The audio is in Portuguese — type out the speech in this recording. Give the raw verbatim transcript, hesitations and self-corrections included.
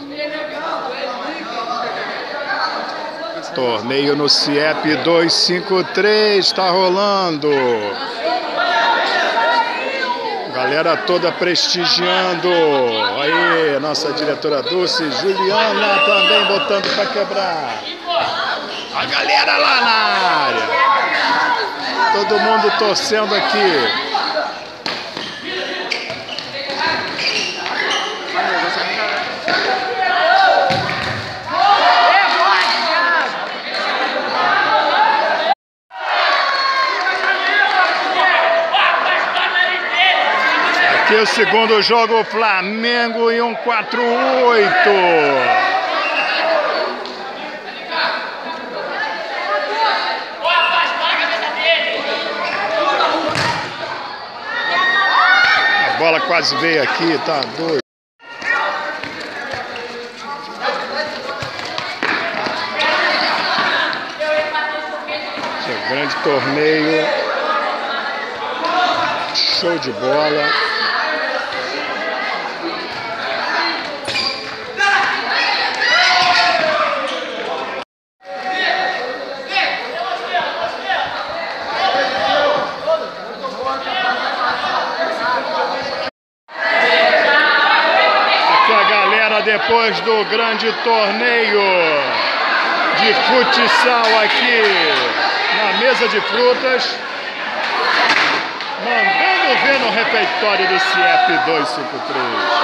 Torneio no C I E P duzentos e cinquenta e três, está rolando. Galera toda prestigiando. Aí, nossa diretora Dulce, Juliana também botando para quebrar. A galera lá na área. Todo mundo torcendo aqui. Aqui o segundo jogo, Flamengo e um quatro oito. A bola quase veio aqui, tá doido. Esse é um grande torneio. Show de bola. Depois do grande torneio de futsal aqui na mesa de frutas, mandando ver no refeitório do C I E P duzentos e cinquenta e três.